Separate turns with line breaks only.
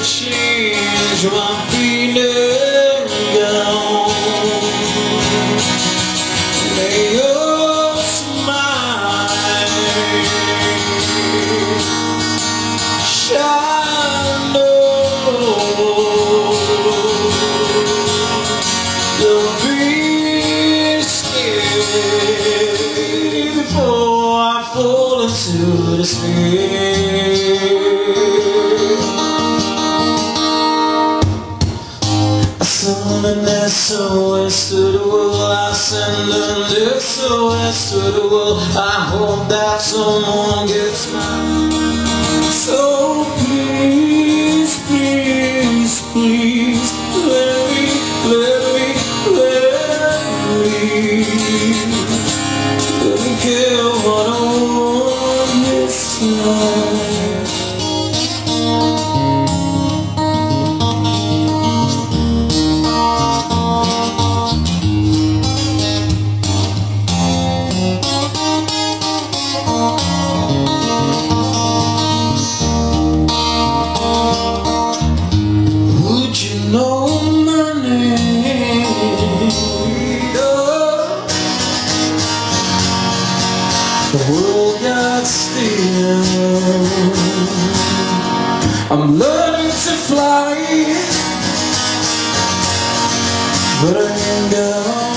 change my feeling down. May your smile shine on. Don't be scared before I fall into despair. An SOS to the world, I send an SOS to the world. I hope that someone gets mine. So please, please, please, let me get what I want this time. Know my name. The world got still. I'm learning to fly, but I ain't got